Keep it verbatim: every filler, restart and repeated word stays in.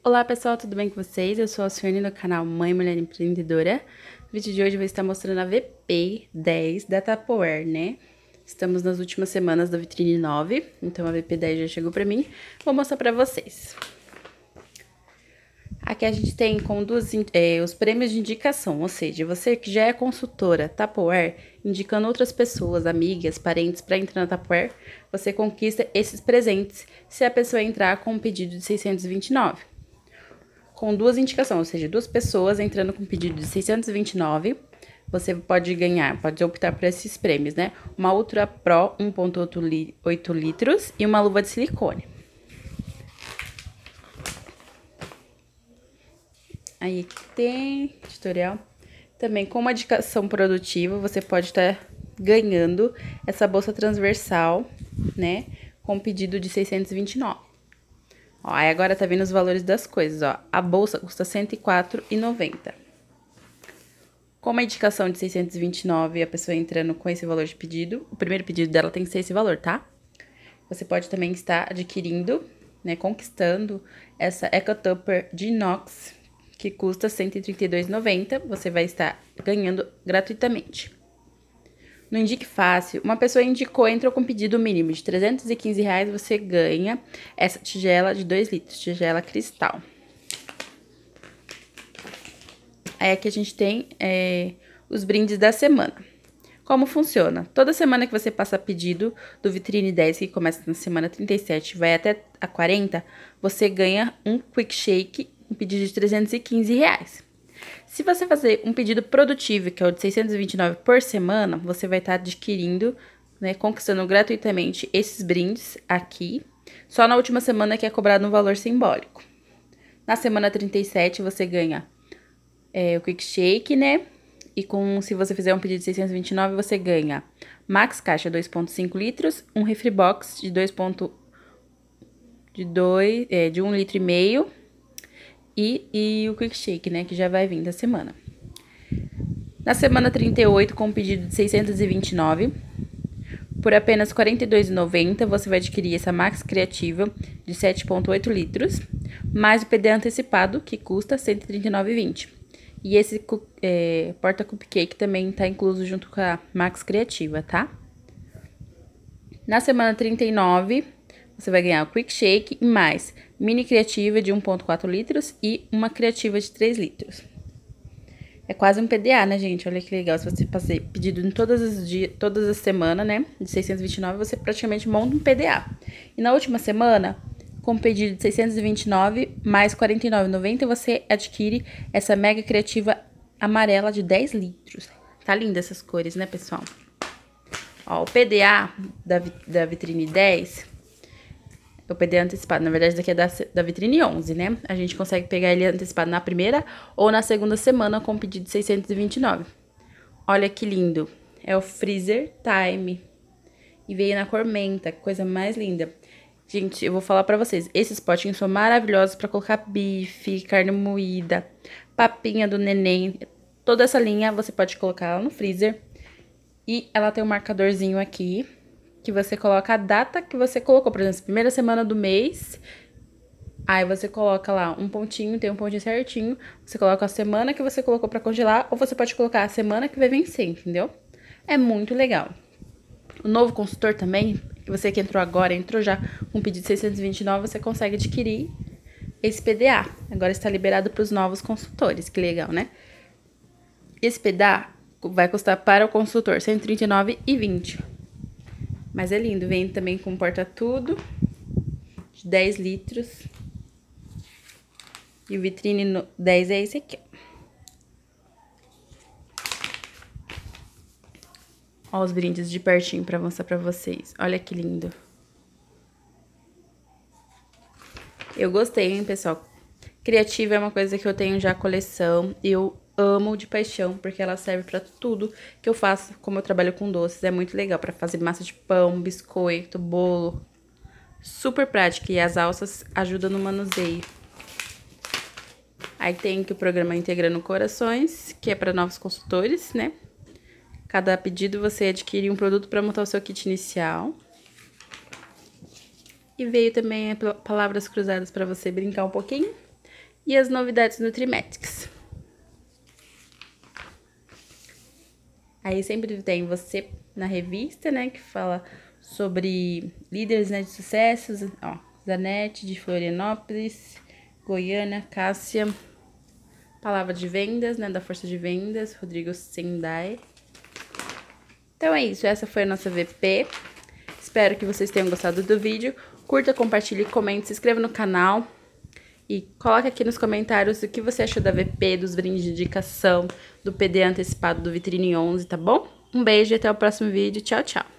Olá pessoal, tudo bem com vocês? Eu sou a Suene do canal Mãe Mulher Empreendedora. No vídeo de hoje eu vou estar mostrando a V P dez da Tupperware, né? Estamos nas últimas semanas da vitrine nove, então a V P dez já chegou pra mim. Vou mostrar pra vocês. Aqui a gente tem com duas, é, os prêmios de indicação, ou seja, você que já é consultora Tupperware, indicando outras pessoas, amigas, parentes para entrar na Tupperware, você conquista esses presentes se a pessoa entrar com um pedido de seiscentos e vinte e nove. Com duas indicações, ou seja, duas pessoas entrando com um pedido de seiscentos e vinte e nove, você pode ganhar, pode optar por esses prêmios, né? Uma Ultra Pro um ponto oito litros e uma luva de silicone. Aí aqui tem tutorial. Também com uma indicação produtiva, você pode estar ganhando essa bolsa transversal, né? Com pedido de seiscentos e vinte e nove. Ó, aí agora tá vendo os valores das coisas, ó. A bolsa custa cento e quatro reais e noventa centavos. Com uma indicação de seiscentos e vinte e nove, a pessoa entrando com esse valor de pedido, o primeiro pedido dela tem que ser esse valor, tá? Você pode também estar adquirindo, né, conquistando essa Eco Tupper de inox, que custa cento e trinta e dois reais e noventa centavos. Você vai estar ganhando gratuitamente. No Indique Fácil, uma pessoa indicou, entrou com pedido mínimo de trezentos e quinze reais, você ganha essa tigela de dois litros, tigela cristal. Aí aqui a gente tem é, os brindes da semana. Como funciona? Toda semana que você passa pedido do Vitrine dez, que começa na semana trinta e sete, vai até a quarenta, você ganha um Quick Shake, um pedido de trezentos e quinze reais. Se você fazer um pedido produtivo, que é o de seiscentos e vinte e nove por semana, você vai estar adquirindo, né, conquistando gratuitamente esses brindes aqui, só na última semana que é cobrado um valor simbólico. Na semana trinta e sete, você ganha é, o Quick Shake, né? E com, se você fizer um pedido de seiscentos e vinte e nove, você ganha Max Caixa dois ponto cinco litros, um Refri Box de dois de dois, é, de um litro e meio. E, e o Quick Shake, né, que já vai vir da semana. Na semana trinta e oito, com um pedido de seiscentos e vinte e nove, por apenas quarenta e dois reais e noventa centavos, você vai adquirir essa Max Criativa de sete ponto oito litros, mais o P D A antecipado, que custa cento e trinta e nove reais e vinte centavos. E esse é, porta cupcake também tá incluso junto com a Max Criativa, tá? Na semana trinta e nove... você vai ganhar o Quick Shake e mais mini criativa de um ponto quatro litros e uma criativa de três litros. É quase um P D A, né, gente? Olha que legal. Se você fazer pedido em todas as, dias, todas as semanas, né, de seiscentos e vinte e nove, você praticamente monta um P D A. E na última semana, com pedido de seiscentos e vinte e nove mais quarenta e nove reais e noventa centavos, você adquire essa mega criativa amarela de dez litros. Tá linda essas cores, né, pessoal? Ó, o P D A da, da Vitrine dez... o P D A antecipado, na verdade, daqui é da, da Vitrine onze, né? A gente consegue pegar ele antecipado na primeira ou na segunda semana com pedido de seiscentos e vinte e nove. Olha que lindo. É o Freezer Time. E veio na cor menta, coisa mais linda. Gente, eu vou falar pra vocês, esses potinhos são maravilhosos pra colocar bife, carne moída, papinha do neném. Toda essa linha você pode colocar ela no freezer. E ela tem um marcadorzinho aqui, que você coloca a data que você colocou, por exemplo, primeira semana do mês, aí você coloca lá um pontinho, tem um pontinho certinho, você coloca a semana que você colocou pra congelar, ou você pode colocar a semana que vai vencer, entendeu? É muito legal. O novo consultor também, você que entrou agora, entrou já com pedido de seiscentos e vinte e nove, você consegue adquirir esse P D A. Agora está liberado para os novos consultores, que legal, né? Esse P D A vai custar para o consultor cento e trinta e nove reais e vinte centavos. Mas é lindo, vem também com porta-tudo, de dez litros. E o Vitrine dez é esse aqui, ó. Ó os brindes de pertinho pra mostrar pra vocês. Olha que lindo. Eu gostei, hein, pessoal? Criativa é uma coisa que eu tenho já coleção. Eu amo de paixão, porque ela serve pra tudo que eu faço, como eu trabalho com doces. É muito legal pra fazer massa de pão, biscoito, bolo. Super prática, e as alças ajudam no manuseio. Aí tem aqui o programa Integrando Corações, que é pra novos consultores, né? Cada pedido você adquire um produto pra montar o seu kit inicial. E veio também palavras cruzadas pra você brincar um pouquinho. e as novidades Nutrimetics. Aí sempre tem você na revista, né, que fala sobre líderes, né, de sucessos, ó, Zanetti de Florianópolis, Goiânia, Cássia, Palavra de Vendas, né, da Força de Vendas, Rodrigo Sendai. Então é isso, essa foi a nossa V P. Espero que vocês tenham gostado do vídeo. Curta, compartilhe, comente, se inscreva no canal. E coloque aqui nos comentários o que você achou da V P, dos brindes de indicação, do P D antecipado do Vitrine onze, tá bom? Um beijo e até o próximo vídeo. Tchau, tchau!